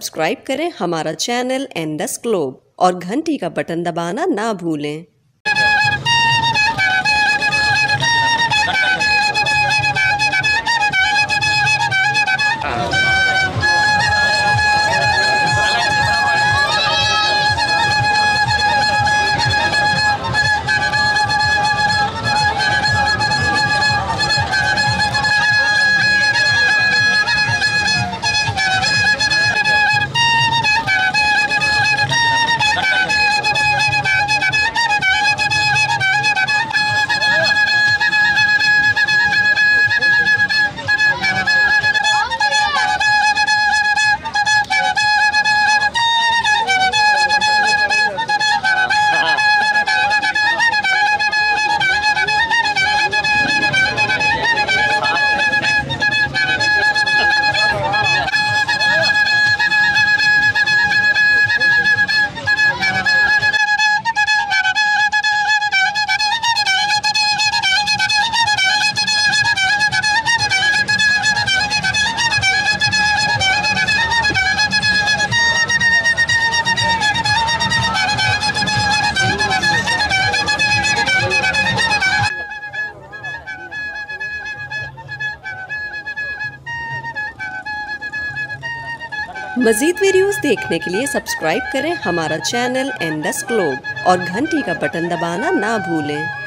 Subscribe करें हमारा channel Indus globe और घंटी का बटन दबाना ना भूलें। मज़ीद वीडियोस देखने के लिए सब्सक्राइब करें हमारा चैनल एंडस ग्लोब और घंटी का बटन दबाना ना भूलें।